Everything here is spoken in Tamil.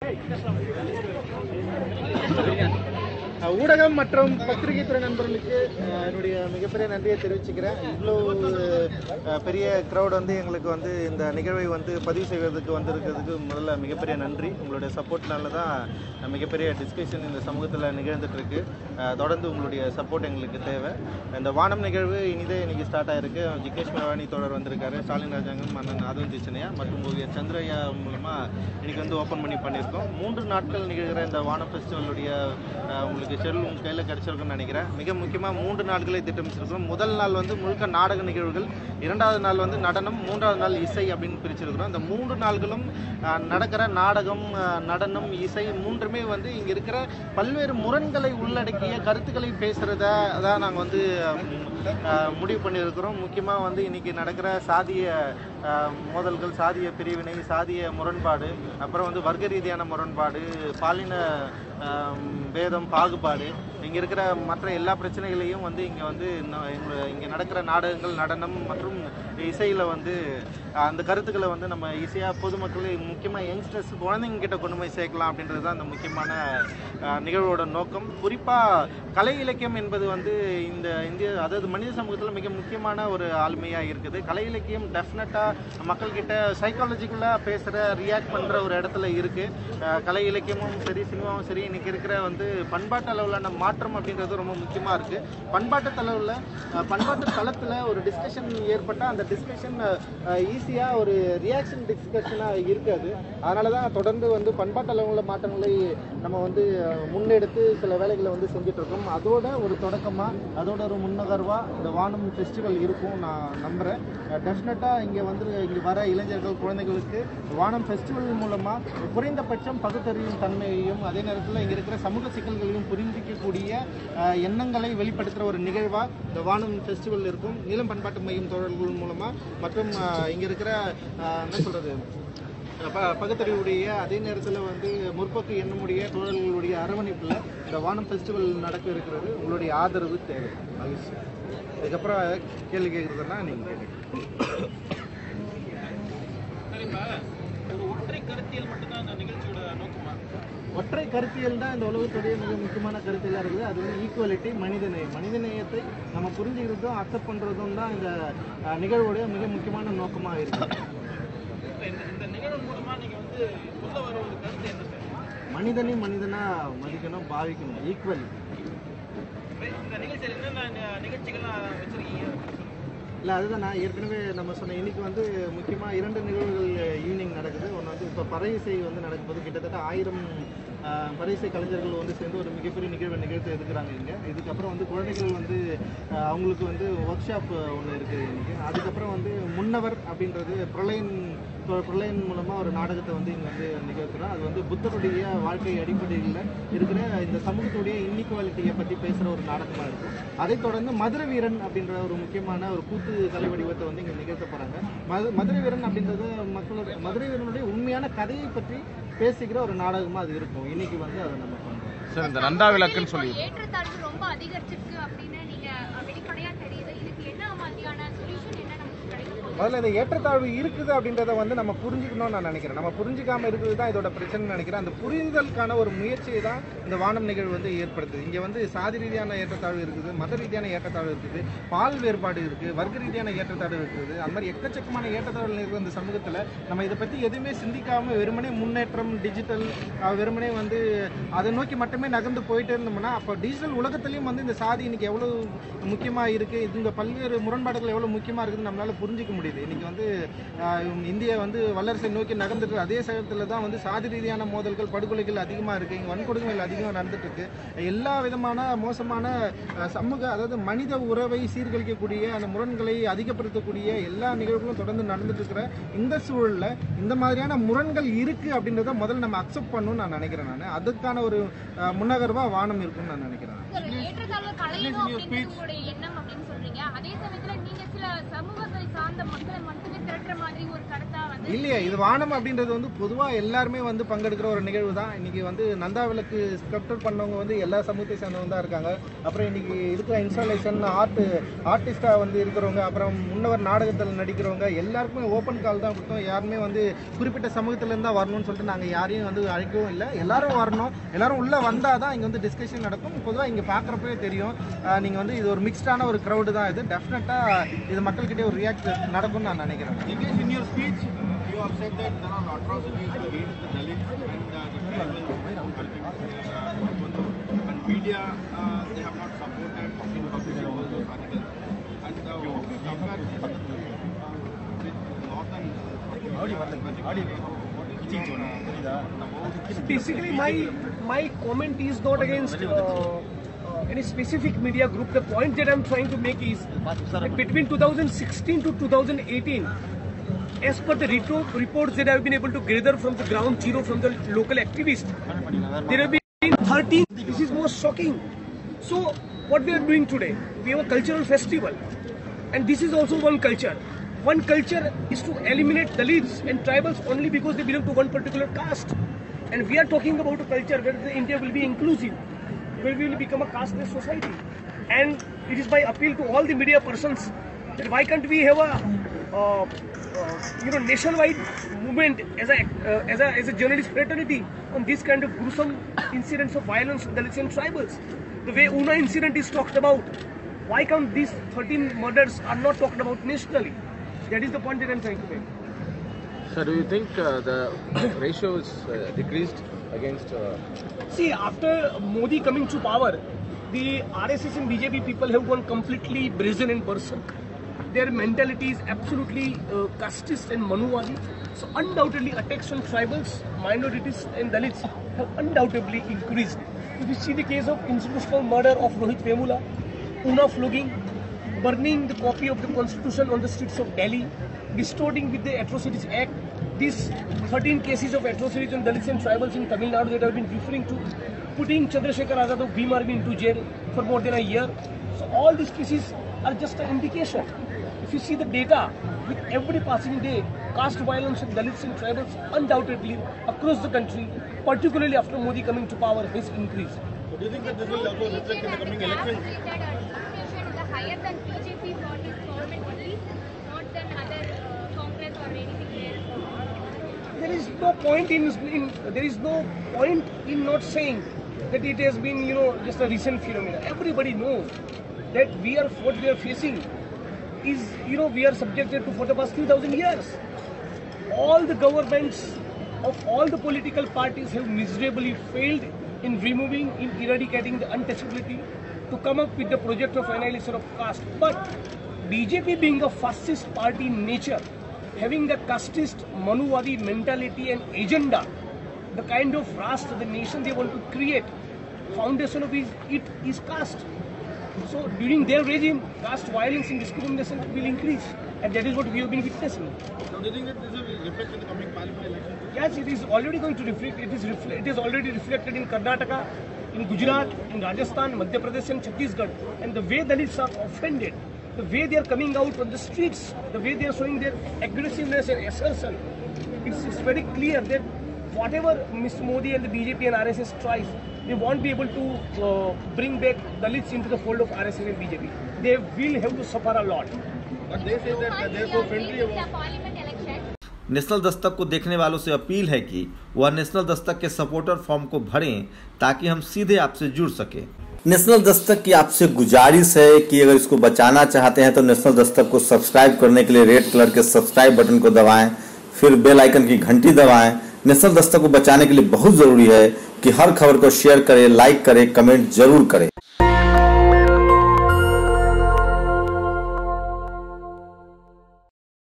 ஊடகம் மற்றும் பத்திரிகை துறை நண்பர்களுக்கு என்னுடைய மிகப்பெரிய நன்றியை தெரிவிச்சுக்கிறேன். இவ்வளோ பெரிய க்ரௌட் வந்து எங்களுக்கு வந்து இந்த நிகழ்வை வந்து பதிவு செய்வதற்கு வந்திருக்கிறதுக்கு முதல்ல மிகப்பெரிய நன்றி. உங்களுடைய சப்போர்ட்னால தான் மிகப்பெரிய டிஸ்கஷன் இந்த சமூகத்தில் நிகழ்ந்துட்டு இருக்கு. தொடர்ந்து உங்களுடைய சப்போர்ட் எங்களுக்கு தேவை. இந்த வானம் நிகழ்வு இனிதே இன்னைக்கு ஸ்டார்ட் ஆயிருக்கு. ஜிகேஷ் மேவானி தோழர் வந்திருக்காரு, ஸ்டாலின் ராஜாங்கம், அண்ணன் ஆதவன் சின்னையா மற்றும் ஓவியர் சந்திரையா மூலமாக இன்னைக்கு வந்து ஓப்பன் பண்ணியிருக்கோம். 3 நாட்கள் நிகழ்கிற இந்த வானம் ஃபெஸ்டிவலுடைய உங்களுக்கு ஷெட்யூல் உங்கள் கையில் கிடச்சிருக்குன்னு நினைக்கிறேன். மிக முக்கியமாக 3 நாட்களை திட்டமிட்டிருக்கிறோம். முதல் நாள் வந்து முழுக்க நாடக நிகழ்வுகள், 2வது நாள் வந்து நடனம், 3வது நாள் இசை அப்படின்னு பிரிச்சிருக்கிறோம். இந்த 3 நாள்களும் நடக்கிற நாடகம், நடனம், இசை மூன்றுமே வந்து இங்கே இருக்கிற பல்வேறு முரண்களை உள்ளடக்கிய கருத்துக்களை பேசுகிறத தான் நாங்கள் வந்து முடிவு பண்ணியிருக்கிறோம். முக்கியமாக வந்து இன்றைக்கி நடக்கிற சாதிய மோதல்கள், சாதிய பிரிவினை, சாதிய முரண்பாடு, அப்புறம் வந்து வர்க்க ரீதியான முரண்பாடு, பாலின பேதம், பாகுபாடு, இங்கே இருக்கிற மற்ற எல்லா பிரச்சனைகளையும் வந்து இங்கே நடக்கிற நாடகங்கள், நடனம் மற்றும் இசையில் வந்து அந்த கருத்துக்களை வந்து நம்ம ஈஸியாக பொதுமக்கள், முக்கியமாக யங்ஸ்டர்ஸ், குழந்தைங்க கிட்ட கொண்டு போய் சேர்க்கலாம் அப்படின்றது தான் அந்த முக்கியமான நிகழ்வோட நோக்கம். குறிப்பாக கலை இலக்கியம் என்பது வந்து இந்த அதாவது மனித சமூகத்தில் மிக முக்கியமான ஒரு ஆளுமையாக இருக்குது. கலை இலக்கியம் டெஃபினட்டாக மக்கள்கிட்ட சைக்காலஜிக்கலாக பேசுகிற, ரியாக்ட் பண்ணுற ஒரு இடத்துல இருக்குது. கலை இலக்கியமும் சரி, சினிமாவும் சரி, இன்றைக்கி இருக்கிற வந்து பண்பாட்டு அளவிலான மாற்றம் அப்படின்றது ரொம்ப முக்கியமாக இருக்குது. பண்பாட்டு தளத்தில் ஒரு டிஸ்கஷன் ஏற்பட்டால் அந்த டிஸ்கஷன் ஈஸியாக ஒரு ரியாக்ஷன் டிஸ்கஷனாக இருக்காது. அதனால தான் தொடர்ந்து வந்து பண்பாட்டு அளவில் மாற்றங்களை நம்ம வந்து முன்னெடுத்து சில வேலைகளை வந்து செஞ்சிட்ருக்கோம். அதோட ஒரு தொடக்கமாக, அதோட ஒரு முன்னகர்வாக இந்த வானம் ஃபெஸ்டிவல் இருக்கும் நான் நம்புகிறேன். டெஃபினட்டாக இங்கே வர இளைஞர்கள், குழந்தைகளுக்கு வானம் ஃபெஸ்டிவல் மூலமாக குறைந்தபட்சம் பகுத்தறியும் தன்மையையும், அதே நேரத்தில் இங்கே இருக்கிற சமூக சிக்கல்களையும் புரிஞ்சிக்கக்கூடிய எண்ணங்களை வெளிப்படுத்துகிற ஒரு நிகழ்வாக இந்த வானம் ஃபெஸ்டிவல் இருக்கும். நீலம் பண்பாட்டு மையம் தோழர்கள் மூலமாக மற்றும் இங்கே இருக்கிற என்ன சொல்கிறது, பகுத்தறிவுடைய, அதே நேரத்தில் வந்து முற்போக்கு எண்ணமுடைய தோழர்களுடைய அரவணைப்பில் இந்த வானம் ஃபெஸ்டிவல் நடக்க இருக்கிறது. உங்களுடைய ஆதரவு தேவை. மகிழ்ச்சி. இதுக்கப்புறம் கேள்வி கேட்குறதுன்னா நீங்கள் கேட்குறீங்க. ஒற்றை கருத்தியல் மட்டும்தான் அந்த நிகழ்ச்சியோட நோக்கமா? ஒற்றை கருத்தியல் தான் இந்த உலகத்துடைய மிக முக்கியமான கருத்தியலாக இருக்குது. அது வந்து ஈக்குவலிட்டி, மனிதநேயத்தை நம்ம புரிஞ்சுக்கிறதும் அக்செப்ட் பண்ணுறதும் தான் இந்த நிகழ்வுடைய மிக முக்கியமான நோக்கமாக இருக்குது. இந்த நிகழ்வு மூலமா நீங்கள் வந்து சொல்ல வர ஒரு கருத்து என்ன சார்? மனிதனாக மதிக்கணும், பாவிக்கணும், ஈக்குவலிட்டி. இந்த நிகழ்ச்சியில் என்னென்ன நிகழ்ச்சிகள்லாம் வச்சுருக்கீங்க? இல்லை, அதுதான் நான் ஏற்கனவே நம்ம சொன்னேன். இன்றைக்கி வந்து முக்கியமாக 2 நிகழ்வுகள் ஈவினிங் நடக்குது. ஒன்று வந்து இப்போ பறை இசை வந்து நடக்கும்போது கிட்டத்தட்ட 1000 பறை இசை கலைஞர்கள் வந்து சேர்ந்து ஒரு மிகப்பெரிய நிகழ்ச்சி இருக்கிறாங்க இங்கே. இதுக்கப்புறம் வந்து குழந்தைகள் வந்து அவங்களுக்கு வந்து ஒர்க் ஷாப் ஒன்று இருக்குது இன்றைக்கி. அதுக்கப்புறம் வந்து முன்னவர் அப்படின்றது பிரளயன் மூலமாக ஒரு நாடகத்தை வந்து இங்கே வந்து நிகழ்த்துகிறோம். அது வந்து புத்தருடைய வாழ்க்கை அடிப்படையில் இருக்கிற இந்த சமூகத்துடைய இன்இக்வாலிட்டியை பற்றி பேசுகிற ஒரு நாடகமாக இருக்கும். அதைத் தொடர்ந்து மதுரை வீரன் அப்படின்ற ஒரு முக்கியமான ஒரு கூத்து கலை வடிவத்தை வந்து இங்கே நிகழ்த்த போகிறாங்க. மதுரை வீரன் அப்படின்றது மதுரை வீரனுடைய உண்மையான கதையை பற்றி பேசுகிற ஒரு நாடகமாக அது இருக்கும். இன்னைக்கு வந்து அதை நம்ம பண்ணுறோம். சார், இந்த 2 விளக்குன்னு சொல்லி ஏற்றத்தாழ்வு ரொம்ப அதிகரிச்சிருக்கு அப்படின்னு நீங்கள் வெளிப்படையாக தெரியுது. இதுக்கு என்ன மாதிரியான சொல்யூஷன் என்ன நமக்கு கிடைக்கும்? முதல்ல இந்த ஏற்றத்தாழ்வு இருக்குது அப்படின்றத வந்து நம்ம புரிஞ்சுக்கணும்னு நான் நினைக்கிறேன். நம்ம புரிஞ்சிக்காமல் இருக்கிறது தான் இதோட பிரச்சனைன்னு நினைக்கிறேன். அந்த புரிதலுக்கான ஒரு முயற்சியை தான் இந்த வானம் நிகழ்வு வந்து ஏற்படுத்துது. இங்கே வந்து சாதி ரீதியான ஏற்றத்தாழ்வு இருக்குது, மத ரீதியான ஏற்றத்தாழ்வு இருக்குது, பால் வேறுபாடு இருக்குது, வர்க்க ரீதியான ஏற்றத்தாழ்வு இருக்குது. அந்த மாதிரி எக்கச்சக்கமான ஏற்றத்தாழ்வு இருக்கிற இந்த சமூகத்தில் நம்ம இதை பற்றி எதுவுமே சிந்திக்காமல் வெறுமனே முன்னேற்றம், டிஜிட்டல், வெறுமனே வந்து அதை நோக்கி மட்டுமே நகர்ந்து போயிட்டே இருந்தோம்னா அப்போ டிஜிட்டல் உலகத்துலேயும் வந்து இந்த சாதி இன்னைக்கு எவ்வளோ முக்கியமாக இருக்குது, இந்த பல்வேறு முரண்பாடுகள் எவ்வளோ முக்கியமாக இருக்குதுன்னு நம்மளால் புரிஞ்சிக்க முடியுது. இன்றைக்கி வந்து இந்தியா வந்து வல்லரசை நோக்கி நகர்ந்துட்டு அதே சமயத்தில் தான் வந்து சாதி ரீதியான மோதல்கள், படுகொலைகள் அதிகமாக இருக்குது. இங்கே வன்கொடுமைகள் அதிகமாக நடந்துட்டு இருக்கு. எல்லா விதமான மோசமான சமூக, அதாவது மனித உறவை சீர்கழிக்கக்கூடிய, அந்த முரண்களை அதிகப்படுத்தக்கூடிய எல்லா நிகழ்வுகளும் தொடர்ந்து நடந்துட்டு இருக்கிற இந்த சூழலில் இந்த மாதிரியான முரண்கள் இருக்குது அப்படின்றத முதல்ல நம்ம அக்செப்ட் பண்ணணும்னு நான் நினைக்கிறேன். நான் அதுக்கான ஒரு முன்னகர்வாக வானம் இருக்குன்னு நான் நினைக்கிறேன். எண்ணம் அப்படின்னு சொல்றீங்க. அதே சமயத்துல நீங்க சில சமூகத்தை சார்ந்த மக்களை மட்டுமே திரட்டுற மாதிரி மாதிரி ஒரு கருத்தா வந்து இல்லையா, இது வானம் அப்படின்றது வந்து பொதுவாக எல்லாருமே வந்து பங்கெடுக்கிற ஒரு நிகழ்வு தான். இன்னைக்கு வந்து நந்தாவிளக்கு ஸ்கல்ப்டர் பண்ணவங்க வந்து எல்லா சமூகத்தை சேர்ந்தவங்க தான் இருக்காங்க. அப்புறம் இன்னைக்கு இருக்கிற இன்ஸ்டாலேஷன் ஆர்டிஸ்டாக வந்து இருக்கிறவங்க, அப்புறம் முன்னவர் நாடகத்தில் நடிக்கிறவங்க எல்லாருக்குமே ஓப்பன் கால் தான் கொடுத்தோம். யாருமே வந்து குறிப்பிட்ட சமூகத்திலேருந்து தான் வரணும்னு சொல்லிட்டு நாங்கள் யாரையும் வந்து அழைக்கவும் இல்லை. எல்லாரும் வரணும், எல்லாரும் உள்ளே வந்தால் தான் இங்கே வந்து டிஸ்கஷன் நடக்கும். பொதுவாக இங்கே பார்க்குறப்பவே தெரியும், நீங்கள் வந்து இது ஒரு மிக்ஸ்டான ஒரு க்ரௌடு தான். இது டெஃபினட்டாக இது மக்கள்கிட்டே ஒரு ரியாக்ட் நடக்கும்னு நான் நினைக்கிறேன். In your speech, you have said that there are atrocities against the Dalits and the tribal and media, they have not supported in publishing all those articles. And how do you compare this with northern? Basically, my comment is not against any specific media group. The point that I'm trying to make is that between 2016 to 2018, as per the reports that I've been able to gather from the ground zero from the local activists, there have been 13. This is most shocking. So what we are doing today, we have a cultural festival, and this is also one culture. One culture is to eliminate Dalits and tribals only because they belong to one particular caste. And we are talking about a culture where India will be inclusive, where we will become a casteless society. And it is by appeal to all the media persons that why can't we have a nationwide movement as a journalist fraternity on this kind of gruesome incidents of violence of Dalits and tribals. The way Una incident is talked about, why can't these 13 murders are not talked about nationally? That is the point that I'm trying to make. So do you think the ratio is decreased against... See, after Modi coming to power, the RSS and BJP people have gone completely brazen and berserk. Their mentality is absolutely casteist and Manuwadi. So undoubtedly attacks on tribals, minorities and Dalits have undoubtedly increased. If you see the case of institutional murder of Rohit Vemula, Una flogging, burning the copy of the constitution on the streets of Delhi, distorting with the Atrocities Act, these 13 cases of atrocities on Dalits and tribals in Tamil Nadu that I have been referring to, putting Chandrasekhar Azad of Bhim Army into jail for more than a year. So all these cases are just an indication. If you see the data, with every passing day, caste violence of Dalits and tribals undoubtedly across the country, particularly after Modi coming to power, has increased. So do you think that this will also reflect in the coming elections? Higher than BJP for this government only, not than other Congress or anything else. There is no point in not saying that it has been just a recent phenomenon. Everybody knows that what we are facing is we are subjected to for the past 3,000 years. All the governments of all the political parties have miserably failed in eradicating the untouchability, to come up with the project of annihilation of caste. But BJP being a fascist party in nature, having the casteist Manuwadi mentality and agenda, the kind of Rashtra, the nation they want to create, foundation of it is caste. So during their regime, caste violence and discrimination will increase, and that is what we have been witnessing. So do you think that this will reflect in the coming parliament elections? Yes, it is already going to reflect. It is already reflected in Karnataka, in Gujarat, in Rajasthan, Madhya Pradesh and Chhattisgarh. And the way Dalits are offended, the way they are coming out on the streets, the way they are showing their aggressiveness and assertion, it's very clear that whatever Mr. Modi and the BJP and RSS tries, they won't be able to bring back Dalits into the fold of RSS and BJP. They will have to suffer a lot. But they say that they are so friendly about parliament election. National Dastak को देखने वालों से अपील है कि वह नेशनल दस्तक के सपोर्टर फॉर्म को भरें ताकि हम सीधे आपसे जुड़ सके। नेशनल दस्तक की आपसे गुजारिश है कि अगर इसको बचाना चाहते हैं तो नेशनल दस्तक को सब्सक्राइब करने के लिए रेड कलर के सब्सक्राइब बटन को दबाएं, फिर बेल आइकन की घंटी दबाएं। नेशनल दस्तक को बचाने के लिए बहुत जरूरी है कि हर खबर को शेयर करें, लाइक करें, कमेंट जरूर करें।